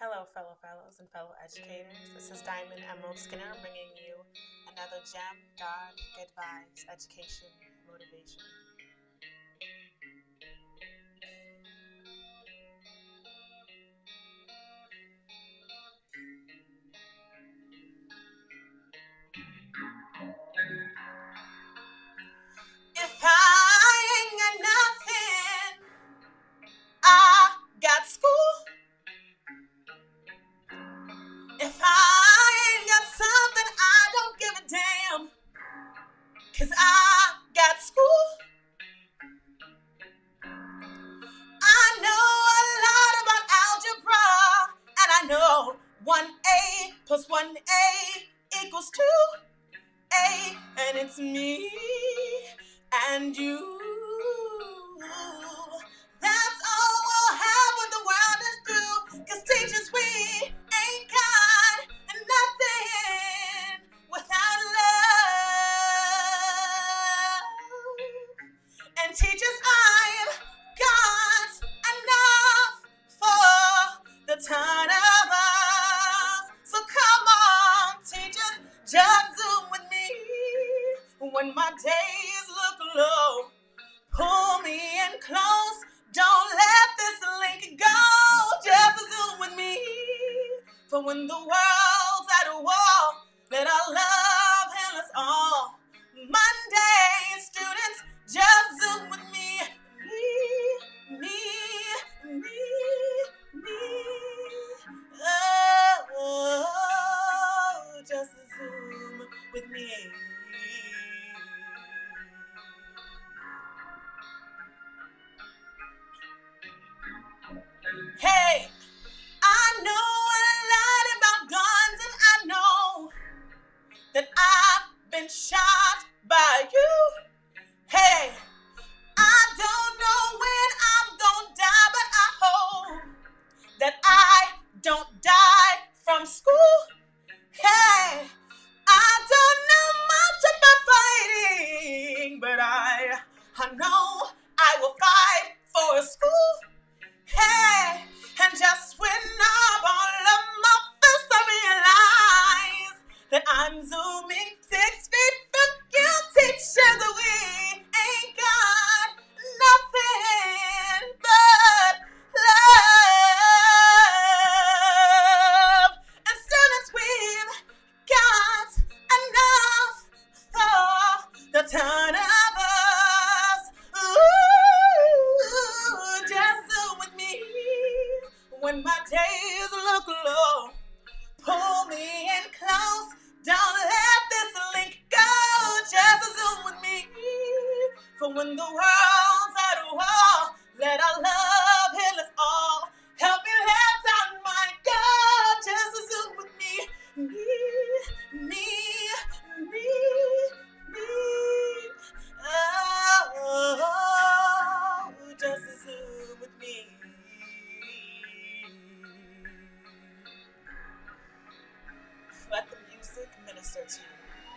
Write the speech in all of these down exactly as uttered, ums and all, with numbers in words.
Hello, fellow fellows and fellow educators. This is Diamond Emerald Skinner bringing you another gem, God, good vibes, education, motivation. If I ain't got nothing, I got school. If I ain't got something, I don't give a damn, 'cause I got school. I know a lot about algebra, and I know one A plus one A equals two A, and it's me and you. That's all we'll have when the world is through, 'cause teachers, we ain't got nothing without love. And teachers, I've got enough for the ton of us. So come on, teachers, just zoom with me when my days look low. Pull me in close, don't let this link go. Just zoom with me for when the world's at war. Let our love heal us all. Monday, students, just zoom with me. Me, me, me, me. Oh, oh, oh, just zoom with me. Hey, I know a lot about guns, and I know that I've been shot by you. Hey, I don't know when I'm gonna die, but I hope that I don't die from school. Hey, I don't know much about fighting, but I, I know I will fight for a school. Hey, and just when I'm all of my fists, I realize that I'm zooming six feet from you, teachers. We ain't got nothing but love. And students, we've got enough for the ton of us. Ooh, just zoom with me when my days look low. Pull me in close, don't let this link go. Just zoom with me for when the world's at war. Let our love heal us all. Help me let down my God. Just zoom with me, me, me, me, me. Oh, oh, oh, just zoom with me. Let the music minister to you.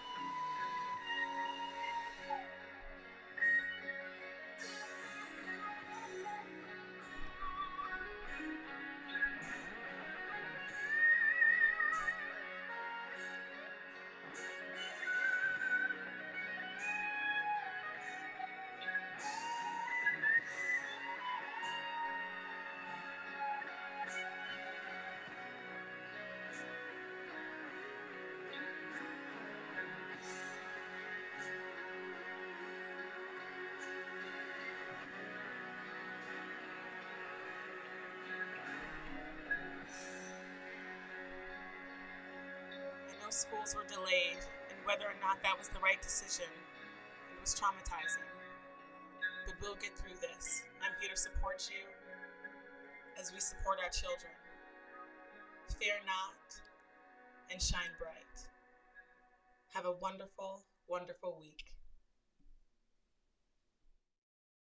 Schools were delayed, and whether or not that was the right decision, it was traumatizing. But we'll get through this. I'm here to support you as we support our children. Fear not and shine bright. Have a wonderful, wonderful week.